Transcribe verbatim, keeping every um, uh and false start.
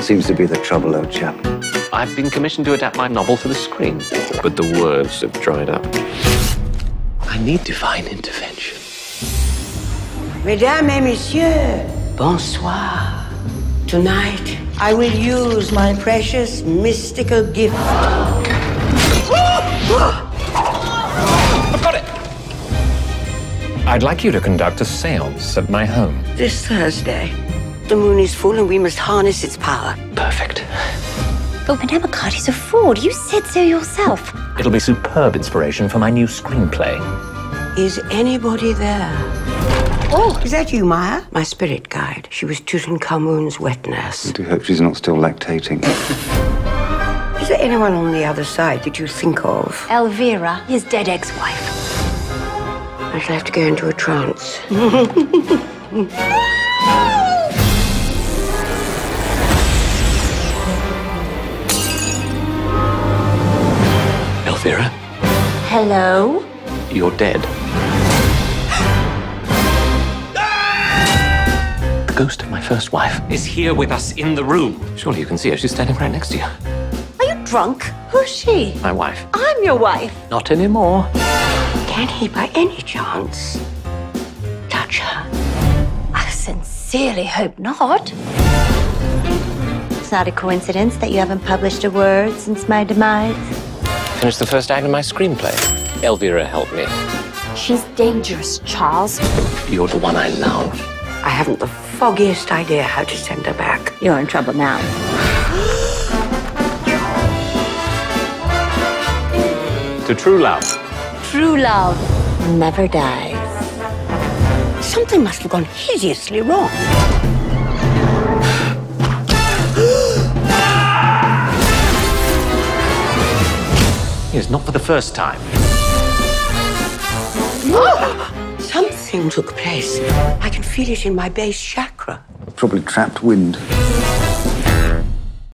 What seems to be the trouble, old chap? I've been commissioned to adapt my novel for the screen, but the words have dried up. I need divine intervention. Mesdames et messieurs, bonsoir. Tonight, I will use my precious mystical gift. I've got it! I'd like you to conduct a seance at my home. This Thursday, the moon is full and we must harness its power. Perfect. But Madame Arcadi's a fraud. You said so yourself. It'll be superb inspiration for my new screenplay. Is anybody there? Oh, is that you, Maya? My spirit guide. She was Tutankhamun's wet nurse. I do hope she's not still lactating. Is there anyone on the other side that you think of? Elvira, his dead ex-wife. I shall have to go into a trance. Elvira, Hello? you're dead. The ghost of my first wife is here with us in the room. Surely you can see her. She's standing right next to you. Are you drunk? Who's she? My wife. I'm your wife. Not anymore. Can he, by any chance, touch her? I sincerely hope not. It's not a coincidence that you haven't published a word since my demise. Finished the first act of my screenplay. Elvira helped me. She's dangerous, Charles. You're the one I love. I haven't the foggiest idea how to send her back. You're in trouble now. To true love. True love never dies. Something must have gone hideously wrong. It's not for the first time. Something took place. I can feel it in my base chakra. Probably trapped wind.